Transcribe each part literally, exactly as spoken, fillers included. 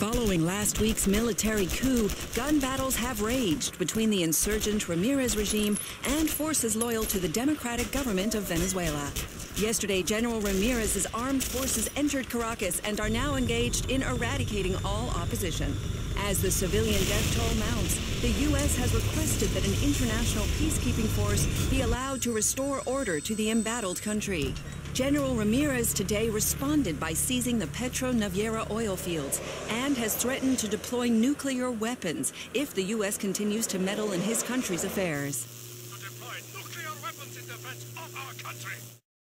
Following last week's military coup, gun battles have raged between the insurgent Ramirez regime and forces loyal to the democratic government of Venezuela. Yesterday, General Ramirez's armed forces entered Caracas and are now engaged in eradicating all opposition. As the civilian death toll mounts, the U S has requested that an international peacekeeping force be allowed to restore order to the embattled country. General Ramirez today responded by seizing the Petro Naviera oil fields and has threatened to deploy nuclear weapons if the U S continues to meddle in his country's affairs. To deploy nuclear weapons in defense of our country.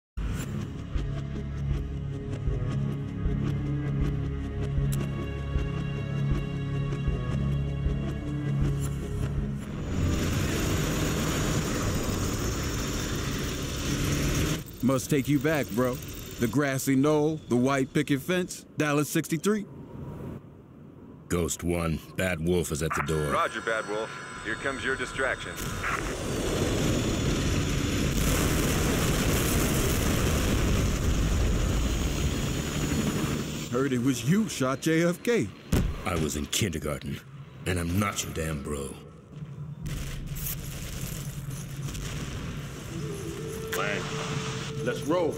Must take you back, bro. The grassy knoll, the white picket fence, Dallas sixty-three. Ghost one, Bad Wolf is at the door. Roger, Bad Wolf. Here comes your distraction. Heard it was you shot J F K. I was in kindergarten, and I'm not your damn bro. Lang, let's roll.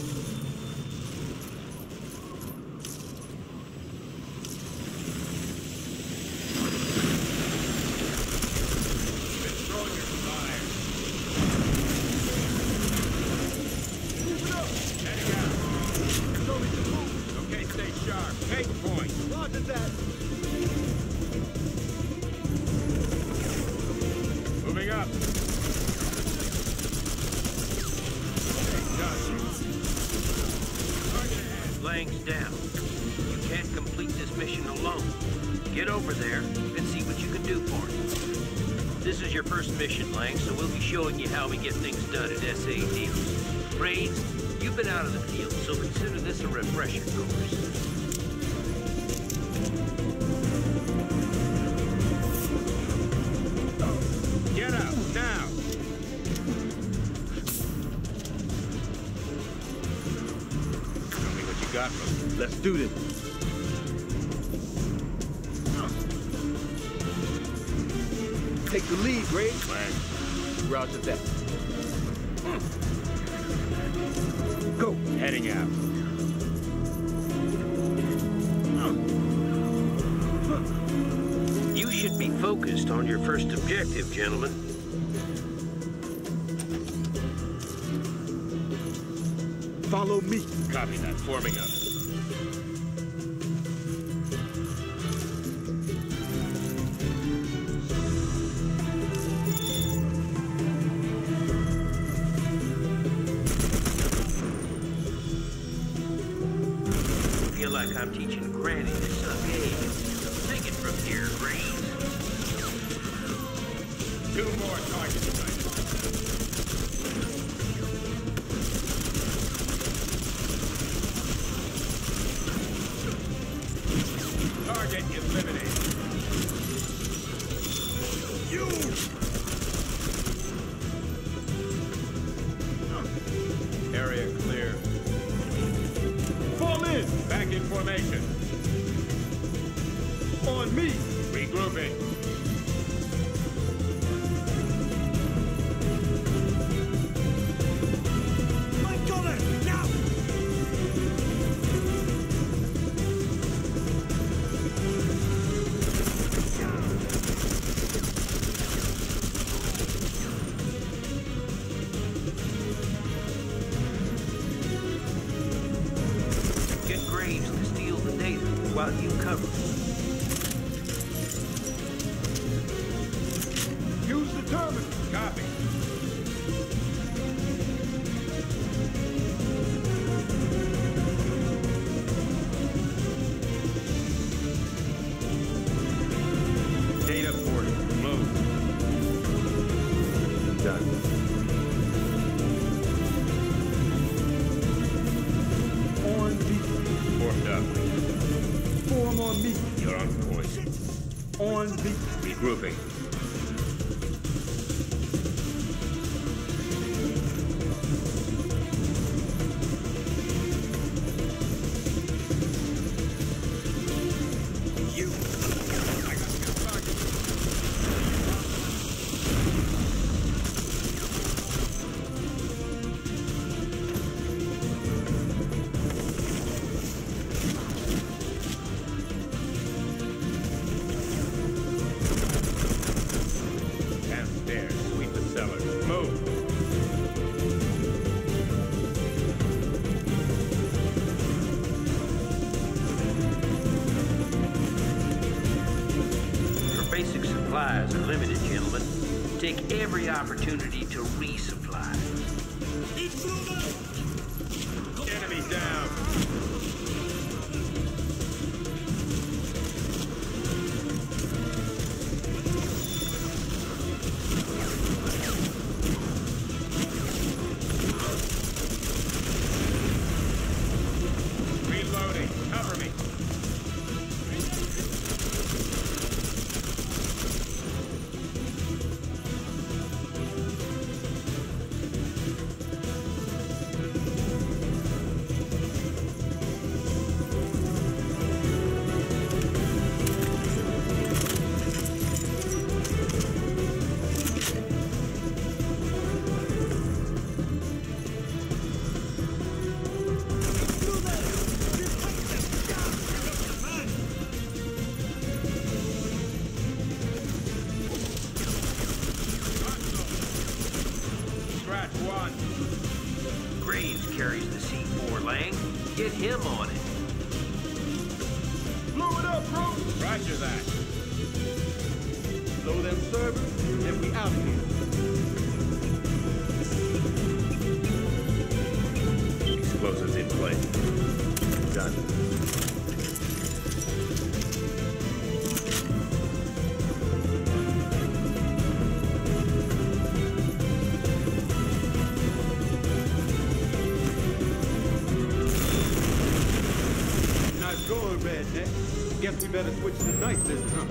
Lang's down. You can't complete this mission alone. Get over there and see what you can do for him. This is your first mission, Lang, so we'll be showing you how we get things done at S A Deals. Graves, you've been out of the field, so consider this a refresher course. Get out, now! Tell me what you got for me. Let's do this. Take the lead, Graves. Lang. Roger that. Go. Heading out. You should be focused on your first objective, gentlemen. Follow me. Copy that. Forming up. I feel like I'm teaching Granny to suck eggs. Take it from here, Graves. Two more targets. Target eliminated. You! Area clear. Fall in! Back in formation. On me! Regrouping. My color! Now! Get Graves to steal the data while you cover it. Use the terminal. Copy. Data ported. Move. Done. On me. Formed up. Form on me. You're on point. On me. Regrouping. take every opportunity to resupply. Enemy down. Reloading. Cover me. Scratch one. Graves carries the C four, Lang. Get him on it. Blow it up, bro. Roger that. Blow them servers, and we out here. Explosives in play. Done. Nice going, Redneck. Guess we better switch to night this time.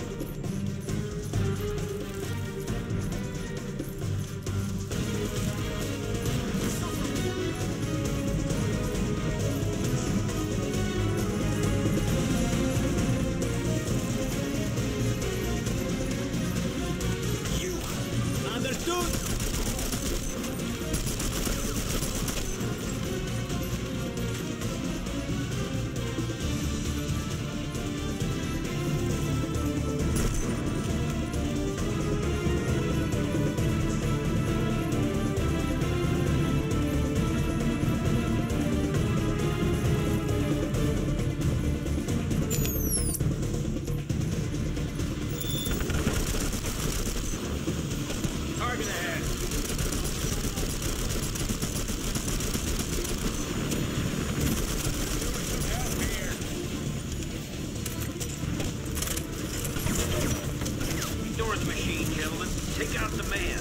Target ahead. Ignore the machine, gentlemen. Take out the man.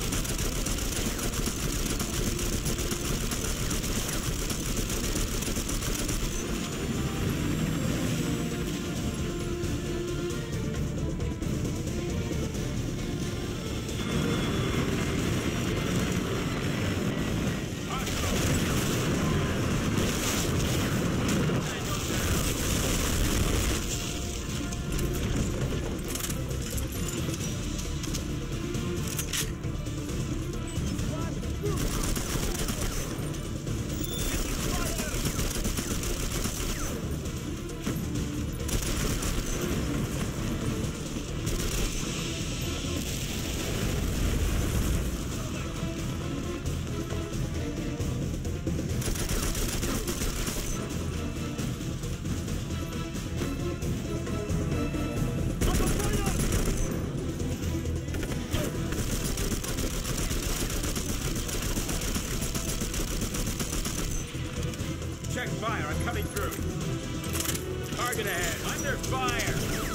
Check fire. I'm coming through. Target ahead. Under fire.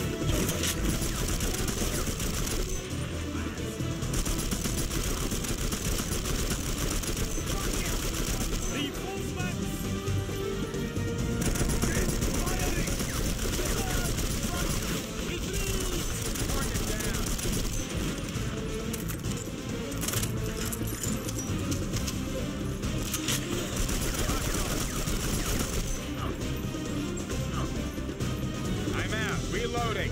Reloading.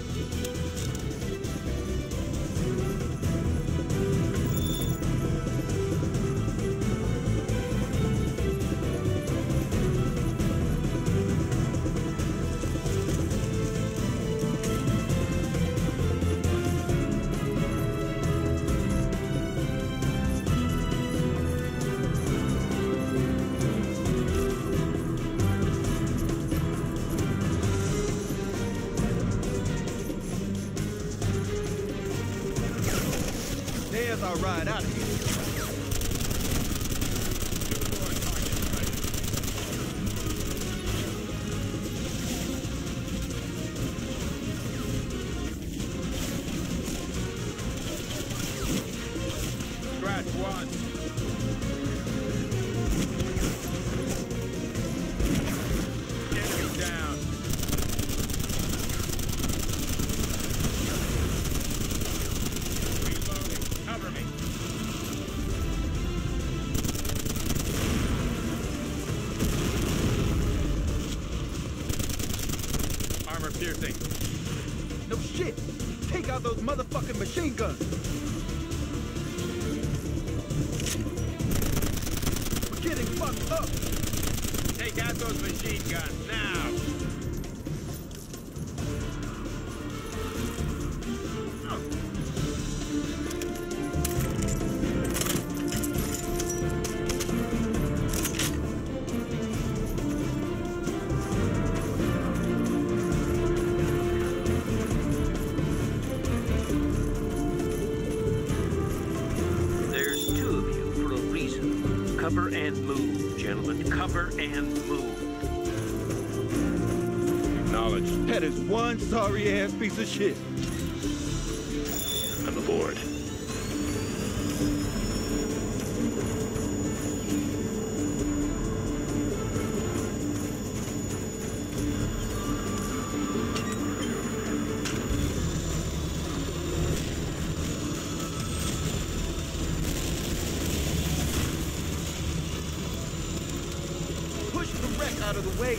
our ride out of here. Scratch one. Enemy down. Reloading. Cover me. Armor piercing. No shit! Take out those motherfucking machine guns! We're getting fucked up! Take out those machine guns, now! There's two of you for a reason. Cover and move, gentlemen. Cover and move. Acknowledged. That is one sorry-ass piece of shit. I'm aboard. Push the wreck out of the way.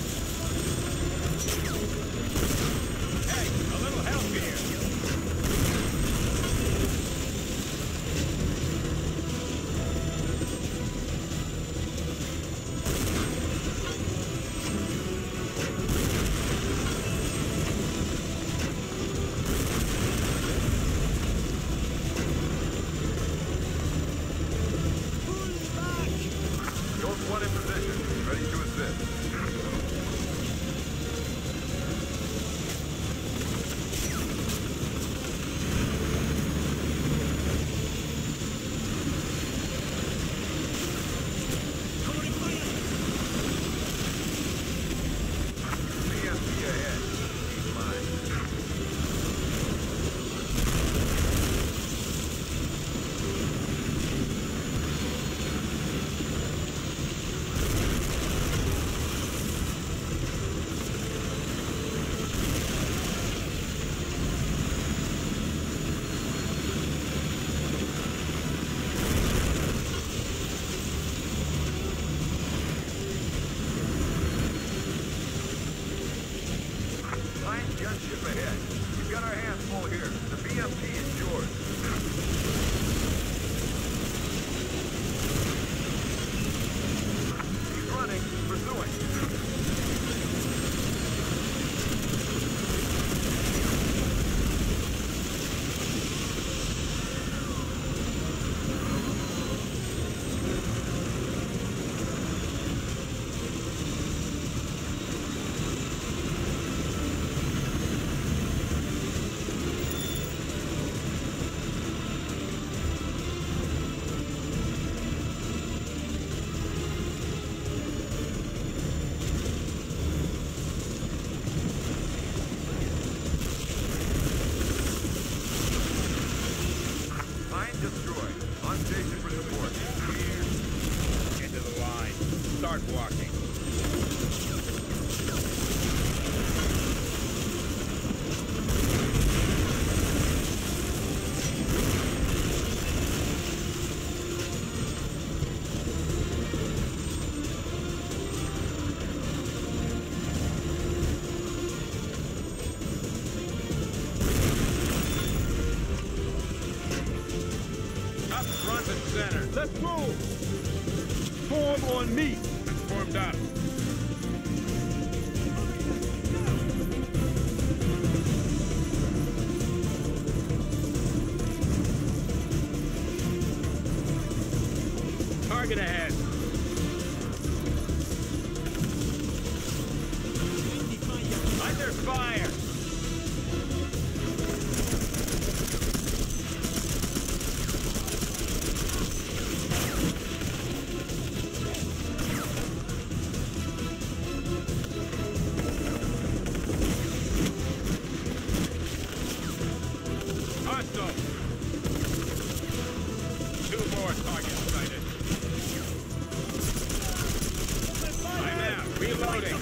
Hey, a little help here. Ghost one in position. Ready to assist. B M P ahead. Keep mine. Line gunship ahead. We've got our hands full here. The B M P is yours. He's running. Pursuing. Line destroyed. On station for support. Into the line. Start walking. Up front and center. Let's move! Form on me! Formed up. Target ahead. Under fire! Reloading.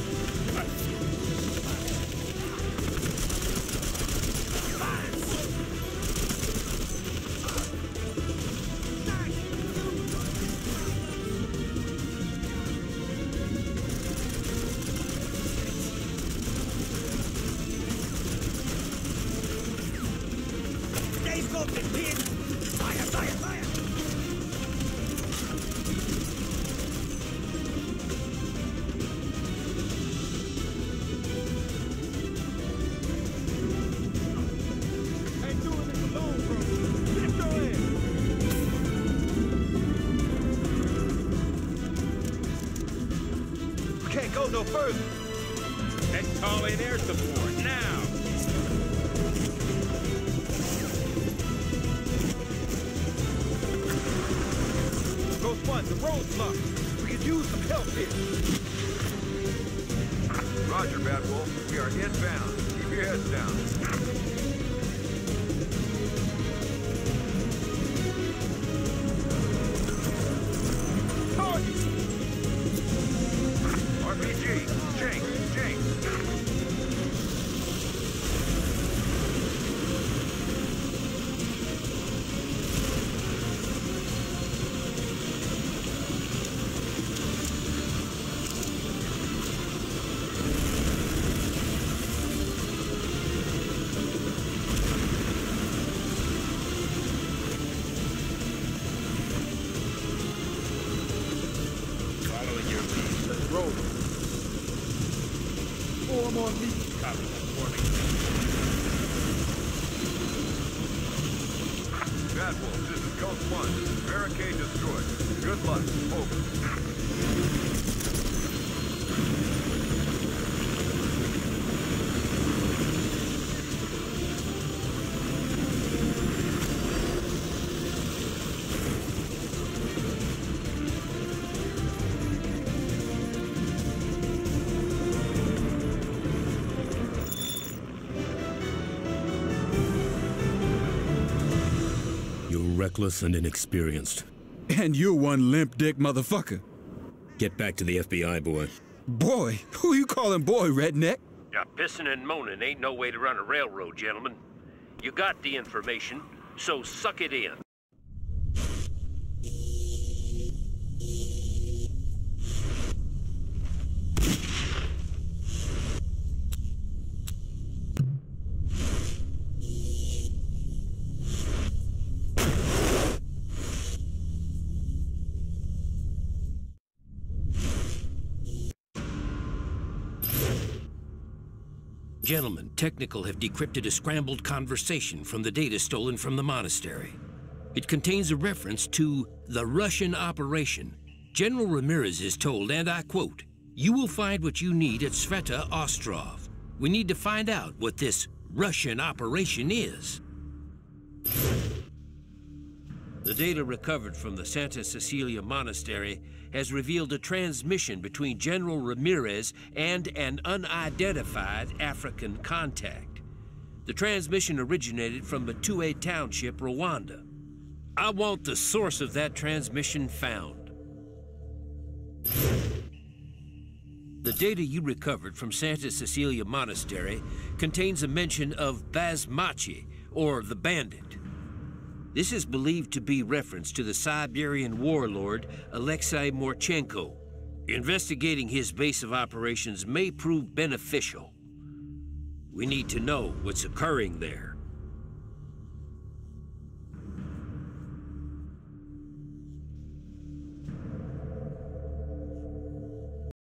Can't go no further. Let's call in air support now. Ghost One, the road's blocked. We could use some help here. Roger, Bad Wolf. We are inbound. Keep your heads down. R P G, Jinx, Jinx. Following your lead. Let's roll. Form on me. Copy. Forming. Bad Wolf, this is Ghost One. Barricade destroyed. Good luck. Over. You're reckless and inexperienced. And you're one limp dick motherfucker. Get back to the F B I, boy. Boy, who you calling boy, redneck? Yeah, pissing and moaning ain't no way to run a railroad, gentlemen. You got the information, so suck it in. Gentlemen, Technical have decrypted a scrambled conversation from the data stolen from the monastery. It contains a reference to the Russian operation. General Ramirez is told, and I quote, "You will find what you need at Sveta Ostrov. We need to find out what this Russian operation is." The data recovered from the Santa Cecilia Monastery has revealed a transmission between General Ramirez and an unidentified African contact. The transmission originated from Matue Township, Rwanda. I want the source of that transmission found. The data you recovered from Santa Cecilia Monastery contains a mention of Basmachi, or the Bandit. This is believed to be reference to the Siberian warlord Alexei Morchenko. Investigating his base of operations may prove beneficial. We need to know what's occurring there.